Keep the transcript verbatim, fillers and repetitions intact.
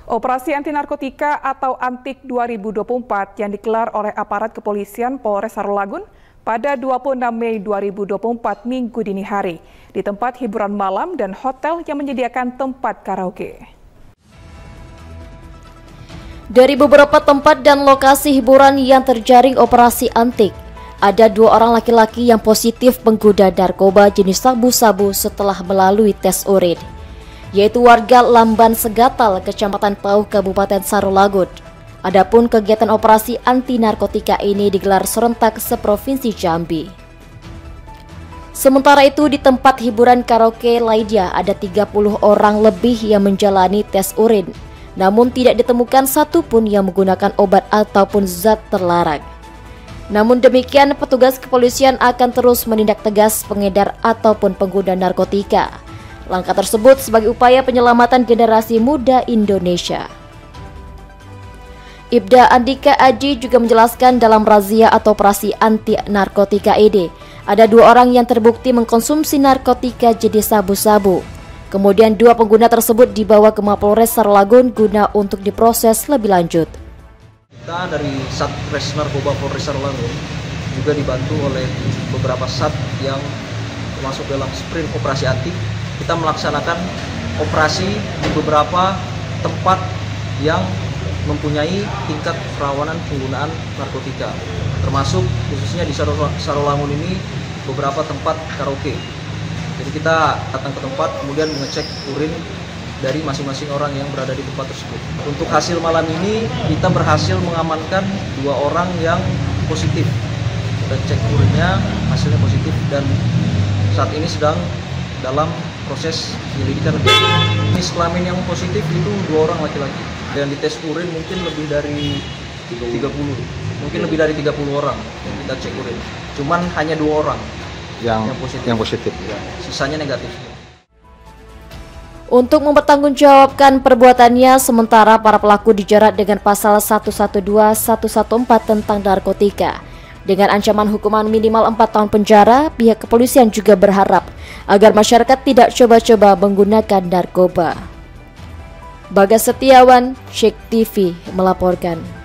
Operasi anti narkotika atau Antik dua ribu dua puluh empat yang digelar oleh aparat kepolisian Polres Sarawangun pada dua puluh enam Mei dua ribu dua puluh empat Minggu dini hari di tempat hiburan malam dan hotel yang menyediakan tempat karaoke. Dari beberapa tempat dan lokasi hiburan yang terjaring operasi Antik, ada dua orang laki-laki yang positif penggoda narkoba jenis sabu-sabu setelah melalui tes urin, yaitu warga Lamban Segatal, Kecamatan Pauh, Kabupaten Sarawangun. Adapun kegiatan operasi anti narkotika ini digelar serentak seprovinsi Jambi. Sementara itu di tempat hiburan karaoke lainnya ada tiga puluh orang lebih yang menjalani tes urin, namun tidak ditemukan satupun yang menggunakan obat ataupun zat terlarang. Namun demikian, petugas kepolisian akan terus menindak tegas pengedar ataupun pengguna narkotika. Langkah tersebut sebagai upaya penyelamatan generasi muda Indonesia. Ibda Andika Aji juga menjelaskan dalam razia atau operasi anti narkotika ini, ada dua orang yang terbukti mengkonsumsi narkotika jenis sabu-sabu. Kemudian dua pengguna tersebut dibawa ke Mapolres Sarawangun guna untuk diproses lebih lanjut. Kita dari Satres Narkoba Polres Sarawangun juga dibantu oleh beberapa sat yang masuk dalam sprint operasi anti. Kita melaksanakan operasi di beberapa tempat yang mempunyai tingkat kerawanan penggunaan narkotika, termasuk khususnya di Sarawangun ini beberapa tempat karaoke. Jadi kita datang ke tempat kemudian mengecek urin dari masing-masing orang yang berada di tempat tersebut. Untuk hasil malam ini kita berhasil mengamankan dua orang yang positif. Kita cek urinnya, hasilnya positif dan saat ini sedang dalam proses penyelidikan lebih lanjut. Jenis kelamin yang positif itu dua orang laki-laki. Dan di tes urin mungkin lebih dari tiga puluh, mungkin lebih dari tiga puluh orang yang kita cek urin. Cuman hanya dua orang yang, yang positif. Yang positif. Ya, sisanya negatif. Untuk mempertanggungjawabkan perbuatannya, sementara para pelaku dijerat dengan pasal seratus dua belas seratus empat belas tentang narkotika. Dengan ancaman hukuman minimal empat tahun penjara, pihak kepolisian juga berharap agar masyarakat tidak coba-coba menggunakan narkoba. Bagas Setiawan, Syek T V melaporkan.